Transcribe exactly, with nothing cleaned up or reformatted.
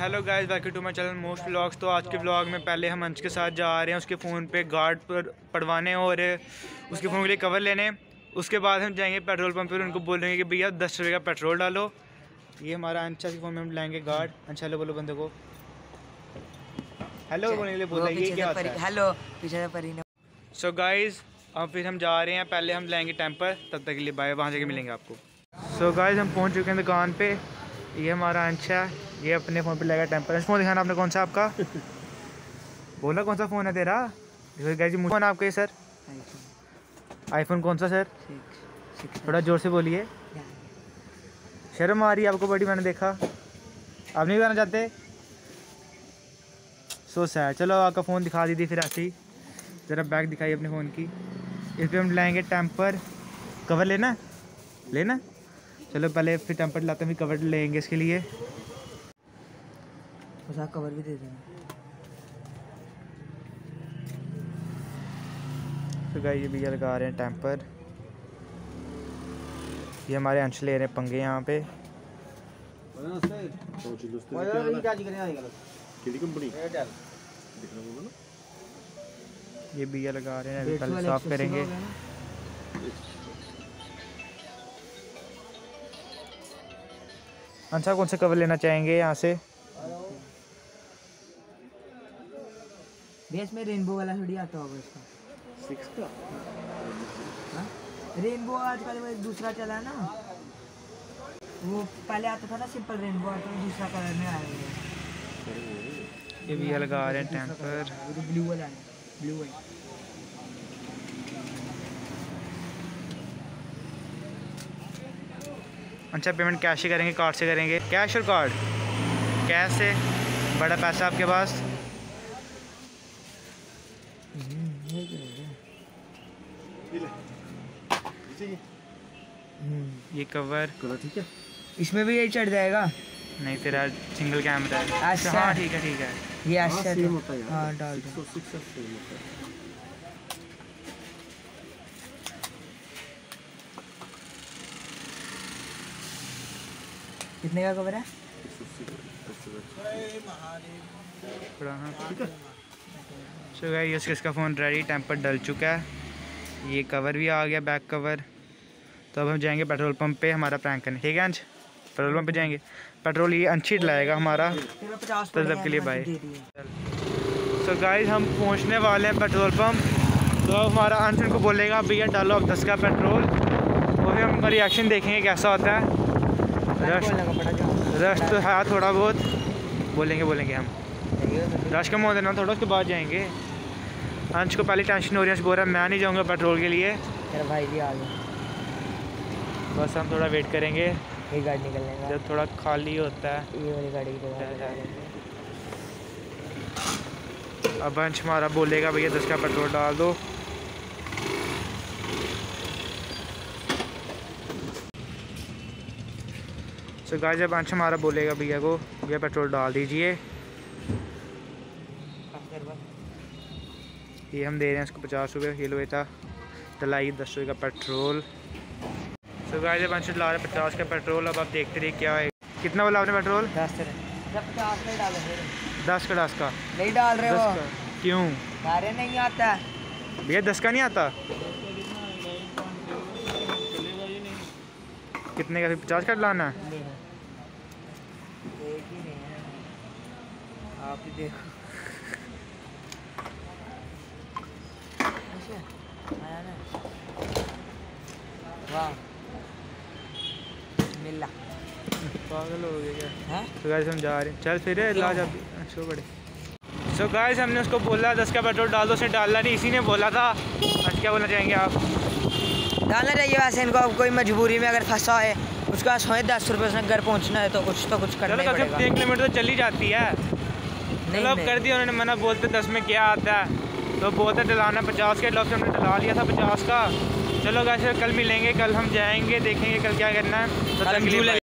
Hello guys, welcome to my channel most vlogs. तो आज के व्लॉग में पहले हम अंश के साथ जा रहे हैं उसके फ़ोन पे गार्ड पर पड़वाने और उसके फ़ोन के लिए कवर लेने। उसके बाद हम जाएंगे पेट्रोल पंप पर, उनको बोलेंगे कि भैया दस रुपये का पेट्रोल डालो। ये हमारा अंशा के फ़ोन में हम लाएंगे गार्ड। अंशा हेलो बोलो बंदे को, हेलो बोलने के लिए बोला ये क्या होता है? हेलो पीछे परी ने। सो गाइस अब फिर हम जा रहे हैं, पहले हम लाएंगे टेम्पर। तब तक के लिए बाय, वहाँ जाके मिलेंगे आपको। सो गाइस हम पहुँच चुके हैं दुकान पे। ये हमारा अंशा, ये अपने फ़ोन पे लेगा टेम्पर। फ़ोन दिखाना आपने कौन सा आपका बोला कौन सा फ़ोन है तेरा? देखो गाइस जी, फ़ोन आपका है सर? आईफोन कौन सा सर? थोड़ा ज़ोर से बोलिए, शर्म आ रही है आपको बड़ी, मैंने देखा। आप नहीं बताना चाहते? So sad. चलो आपका फ़ोन दिखा दीजिए फिर ऐसे ही। ज़रा बैग दिखाइए अपने फ़ोन की। इस पर हम लाएंगे टेम्पर। कवर लेना लेना चलो पहले फिर टेम्पर लाते हैं, फिर कवर लेंगे इसके लिए। बस कवर भी दे देना। तो गाइस ये भैया लगा रहे हैं टेम्पर। ये हमारे अंश ले रहे हैं पंगे यहाँ पे। ये भैया लगा रहे हैं, अभी पहले साफ करेंगे। अंशा कौन से कवर लेना चाहेंगे यहाँ से? बेस में रेनबो वाला थोड़ी आता होगा इसका। सिक्स का हाँ? रेनबो आजकल वो दूसरा चला ना, वो पहले आता था ना सिंपल रेनबो, आता है दूसरा कलर में आया है। ये भैया लगा रहे हैं टेम्पर। वो ब्लू वाला है, ब्लू वाला। अच्छा पेमेंट कैश ही करेंगे, कार्ड से करेंगे? कैश और कार्ड? कैश से बड़ा पैसा आपके पास? ये कवर ठीक है, इसमें भी यही चढ़ जाएगा। नहीं तेरा सिंगल कैमरा है। अच्छा हाँ ठीक है ठीक है। ये अच्छा है, हाँ डाल दो। कितने का कवर है? सो गाइस इसका फ़ोन रेडी, टेम्पर डल चुका है। ये कवर भी आ गया, बैक कवर। तो अब हम जाएंगे पेट्रोल पंप पे हमारा प्रैंक करने। ठीक है अंश, पेट्रोल पंप पे जाएंगे। पेट्रोल ये अंश ही डलाएगा हमारा। तो सब के लिए बाय। सो गाइस हम पहुंचने वाले हैं पेट्रोल पंप। तो अब हमारा अंश उनको बोलेगा भैया डालो अब दस का पेट्रोल, और फिर हम रिएक्शन देखेंगे कैसा होता है। रश रश तो है थोड़ा बहुत, बोलेंगे बोलेंगे हम। रश कम हो देना थोड़ा, उसके बाद जाएंगे। अंश को पहले टेंशन हो रही है, बोल रहा है मैं नहीं जाऊंगा पेट्रोल के लिए। मेरा भाई भी आ गया। बस हम थोड़ा वेट करेंगे, ये गाड़ी निकलने का जब थोड़ा खाली होता है। ये वाली गाड़ी की अब अंश हमारा बोलेगा भैया दस का पेट्रोल डाल दो। तो गाइस जब अंश हमारा बोलेगा भैया को भैया पेट्रोल डाल दीजिए, ये हम दे रहे हैं उसको पचास रुपये। ये लो बेटा डलाइए दस रुपये का पेट्रोल। तो गाइस जब अंश ला रहे हैं पचास का पेट्रोल। अब आप देखते रहिए क्या है। कितना बोला आपने पेट्रोल? दस नहीं डाल दस का दस का नहीं डाल रहे हो? क्यों? अरे नहीं आता भैया, दस का नहीं आता? कितने का? पचास का लाना है? एक ही नहीं है, आप ही देखो। आया ना, वाह मिला। पागल हो गए क्या? हैं? तो गाइस हम जा रहे हैं, चल फिर ला जा शो बड़े। सो गाइस हमने उसको बोला दस का पेट्रोल डाल दो, उसने डालना नहीं, इसी ने बोला था। आज क्या बोलना चाहेंगे आप? डालना चाहिए वैसे इनको, कोई मजबूरी में अगर फंसा है उसके पास सोए दस रुपये, उसने घर पहुंचना है तो कुछ तो कुछ करना ही पड़ेगा। तीन किलोमीटर तो चली जाती है। मतलब कर दिया उन्होंने मना, बोलते दस में क्या आता है, तो बोलते डलाना पचास का। लॉस हमने डला लिया था पचास का। चलो गाइस कल मिलेंगे, कल हम जाएंगे देखेंगे कल क्या करना है। तो